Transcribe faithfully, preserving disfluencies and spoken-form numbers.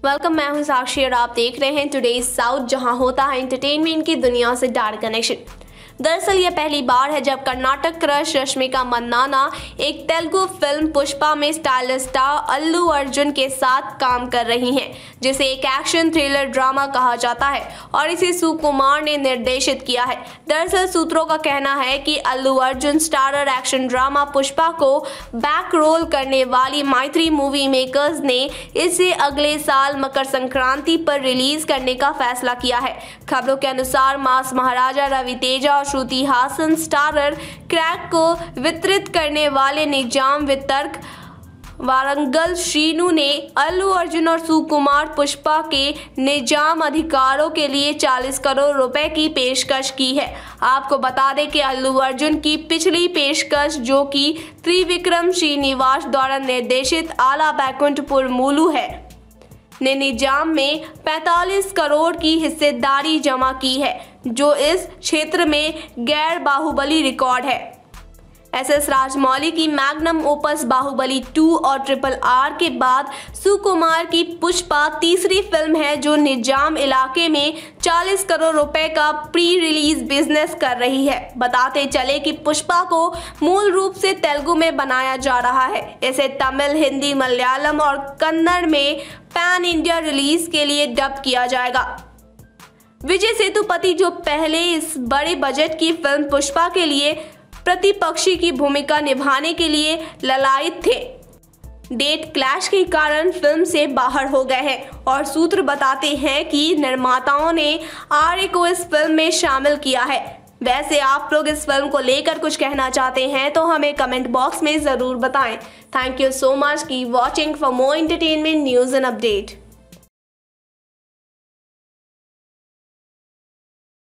Welcome, मैं हूं साक्षी और आप देख रहे हैं टुडेज साउथ, जहां होता है एंटरटेनमेंट की दुनिया से डायरेक्ट कनेक्शन। दरअसल यह पहली बार है जब कर्नाटक क्रश रश्मिका मंदाना एक तेलुगु फिल्म पुष्पा में स्टाइलिश स्टार अल्लू अर्जुन के साथ काम कर रही हैं, जिसे एक एक्शन थ्रिलर ड्रामा कहा जाता है और इसे सुकुमार ने निर्देशित किया है। दरअसल सूत्रों का कहना है कि Allu Arjun starrer action drama Pushpa को बैक रोल करने वाली मैत्री मूवी मेकर्स ने इसे अगले साल मकर संक्रांति पर रिलीज करने का फैसला किया है। खबरों के अनुसार mass Maharaja Ravi Teja Shruti Haasan starrer Krack को वितरित करने वाले निजाम वितरक वारंगल श्रीनु ने अल्लू अर्जुन और सुकुमार पुष्पा के निजाम अधिकारों के लिए चालीस करोड़ रुपए की पेशकश की है। आपको बता दें कि अल्लू अर्जुन की पिछली पेशकश, जो कि त्रिविक्रम श्रीनिवास द्वारा निर्देशित आला बैकुंठपुर मूलू है, ने निजाम में पैंतालीस करोड़ की हिस्सेदारी जमा की है, जो इस क्षेत्र में गैर बाहुबली रिकॉर्ड है। एस एस राजमौली की मैग्नम ओपस बाहुबली टू और ट्रिपल आर के बाद सुकुमार की पुष्पा तीसरी फिल्म है जो निजाम इलाके में चालीस करोड़ रुपए का प्री रिलीज बिजनेस कर रही है। बताते चले कि पुष्पा को मूल रूप से तेलुगु में बनाया जा रहा है। इसे तमिल, हिंदी, मलयालम और कन्नड़ में पैन इंडिया रिलीज के लिए डब किया जाएगा। विजय सेतुपति, जो पहले इस बड़े बजट की फिल्म पुष्पा के लिए प्रतिपक्षी की भूमिका निभाने के लिए ललायित थे, डेट क्लैश के कारण फिल्म से बाहर हो गए हैं और सूत्र बताते हैं कि निर्माताओं ने आर्य को इस फिल्म में शामिल किया है। वैसे आप लोग इस फिल्म को लेकर कुछ कहना चाहते हैं तो हमें कमेंट बॉक्स में ज़रूर बताएं। थैंक यू सो मच की watching for more entertainment news and update.